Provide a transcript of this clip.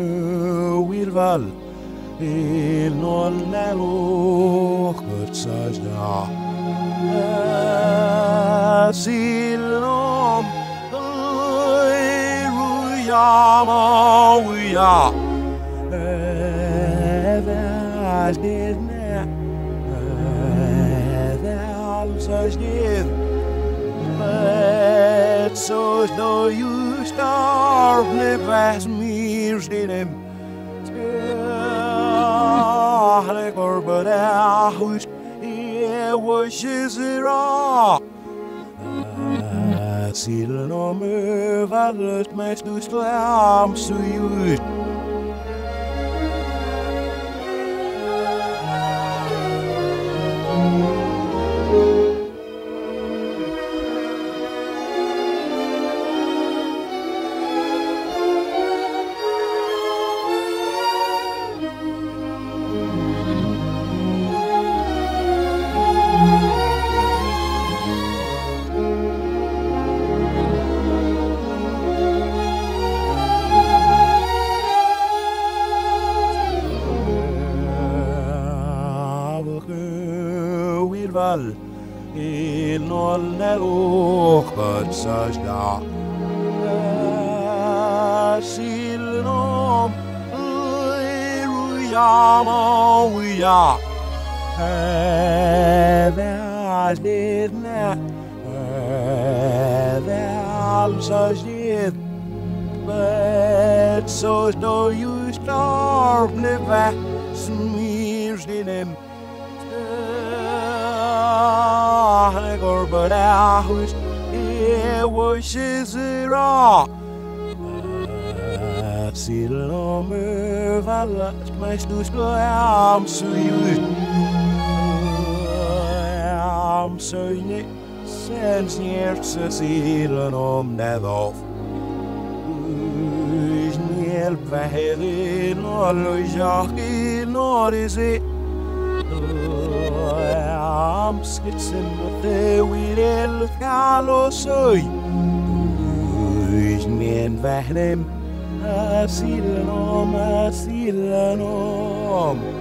Wilval il non nero kutsajda Silom Ruyama Uya Vasdidna Valsajdir But so's no you starve Nevas Mirsdinem But I wish it was Shizira. Silen om överlöst mest du slam så just. Wilval il non nero kutsajda Silom Ruyama Uya Vasdidna Valsajdir But so's no you starve Nevas Mirsdinem But I wish it was Shizira. Silom överlöst mest du slam så just. Söjne sens hjärtse silen om det av. Hjälp vägen och löjak i norrse. Skitsen mot det vil kall söj. Men vähnem silen om